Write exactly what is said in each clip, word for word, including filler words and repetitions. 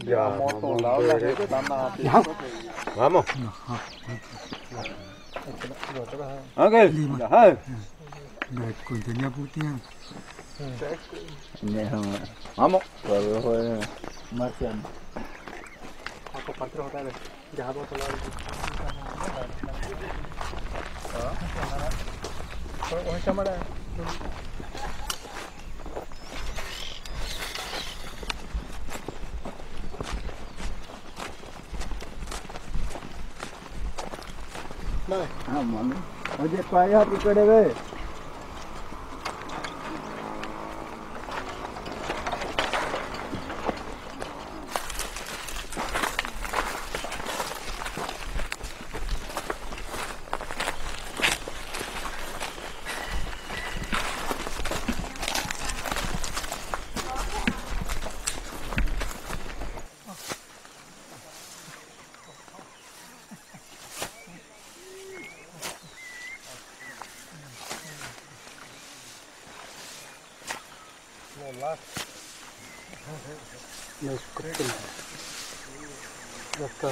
Ya, vamos a ver. Vamos. Ok, ya. Vamos. Oye, para allá, ¿tú quieres ver? Los cócteles. Ya está.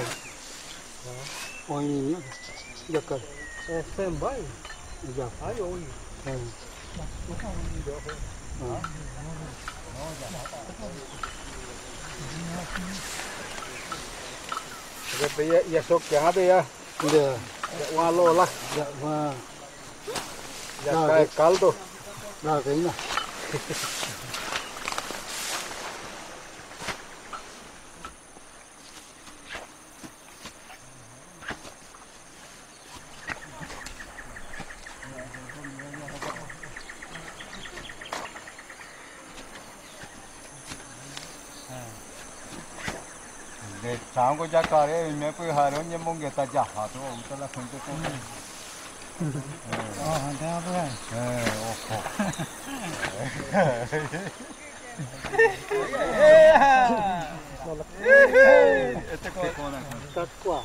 Hoy ya está. Es en baile. Ya. Ay, hoy. Ya ya sok ya ada ya. Ya. Walau lah. Ya wah. Ya kayak kaldo. Nah, kayaknya. Sáng có giá cả đấy, nếu cứ hà nó như mong người ta giả hả thôi, ông ta là không có con. Ờ, hàng theo vậy. Ờ, ok. Este con con cắt quả.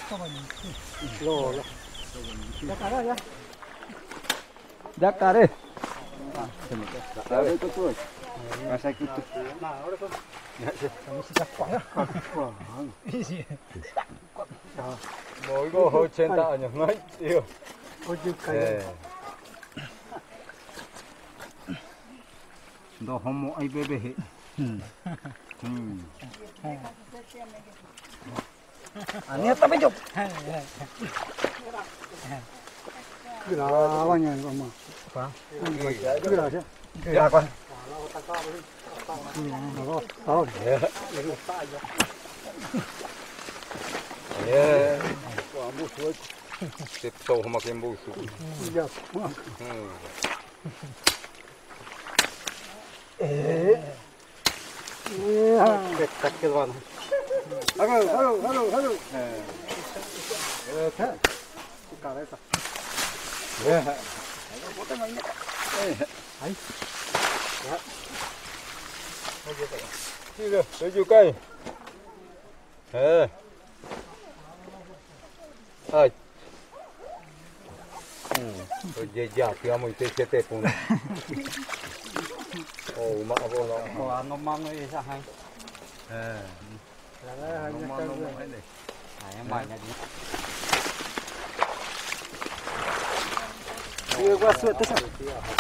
Lô lô. Giá cả đấy. Giá cả đấy. Giá đấy có tuổi. Masih gitu. Nah, udah tuh. Ya, kamu siap kok ya. Mau iku hujan tak nyemai. Iyo. Hujan kayak. Ndo homo ai bebe he. Hmm. Hmm. Ani tapi jok. Gerawannya kamu. Apa? Gera aja. Ya, kan. Oh, ya. Ya. Ambu suat. Tip so makin busuk. Ya. Hmm. Eh. Ya, kecil banget. Halo, halo, halo, halo. Eh. Eh, kereta. Ya. Ada potong ini. Eh. Hai. Ya. Chưa kìa, chưa cây. Ê. Ơi. Ừ, rồi về già kia mình tê tê tê cùng. Ồ, mà vô nó. Ồ, nó mang nó sao hay. Ờ. Là nó mang nó mang này. À, em mày này đi. Đi qua suốt tới sao?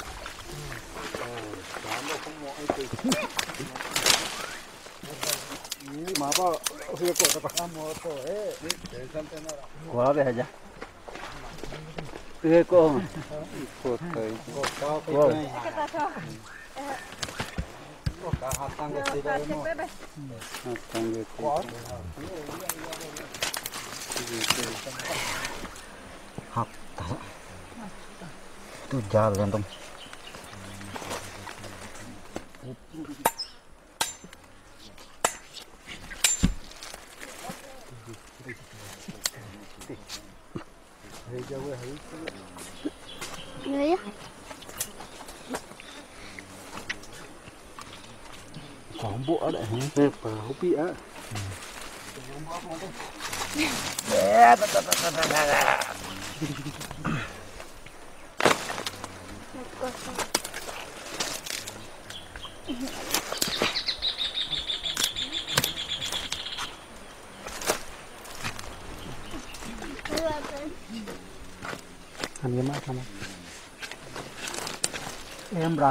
Mà bao phía cổ ta bắt mua cổ ấy để xem thế nào. Quá đây hả? Phía cổ. Cổ tới. Cổ cao cái này. Cổ cả hạt tăng cái gì đấy mà. Hạt tăng cái quá. Hạt. Itu jalan dong. Iya ya. Kombo ada ini, pahupi ah. Ya, ta ta ta ta ta. Khani ma sama. Em ra.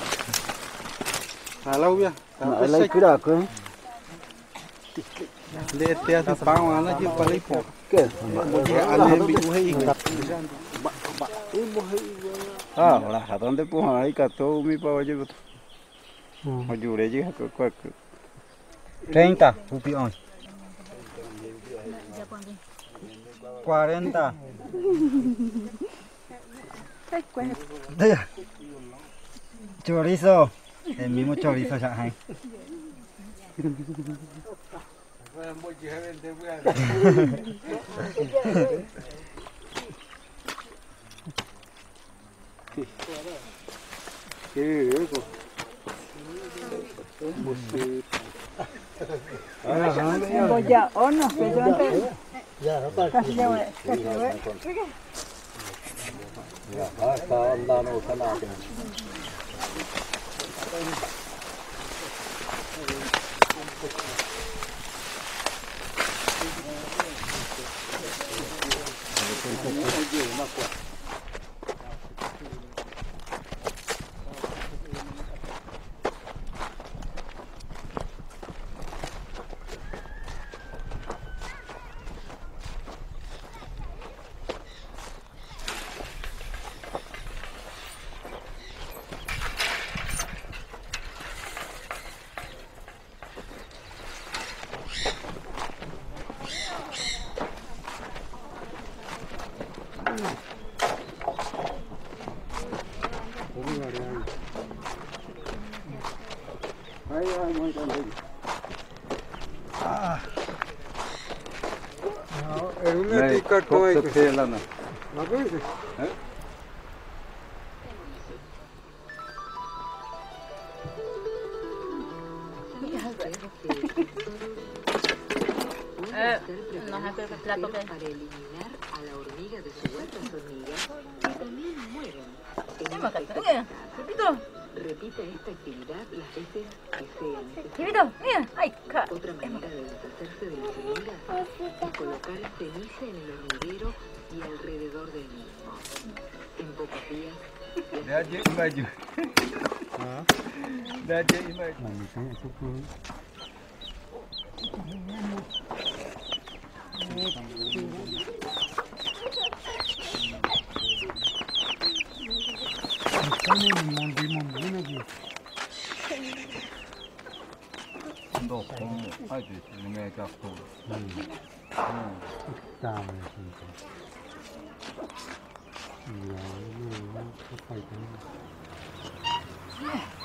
À lâu ya. Lấy cứ đã cơ. Để tia thì bao nó chứ phải lấy bỏ. Kệ. Một cái anh em bị hay. Ah, lah, hạt donde puha ahí cató mi pavo yo. Mo jure ji ko ko. treinta rupiah. cuarenta. Đây. Chorizo. El mismo chorizo ya hay. Voy a o no, que yo antes casi le voy casi le voy. Ya, está andando sana. Ah. No, es una tica toy. ¿No ves? ¿Eh? Eh, no sé qué plato que para eliminar a la hormiga de su huerta hormigas y también mueren. Repite esta actividad las veces que sea necesario. Otra manera de deshacerse de las hormigas es colocar ceniza en el hormiguero y alrededor del mismo. En pocos días. 너 공, 아이디, 중에 갖고. 음. 다음에 진짜. 이야, 이거 가까이 되네.